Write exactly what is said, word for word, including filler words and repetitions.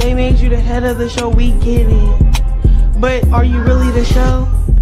They made you the head of the show, we get it. But are you really the show?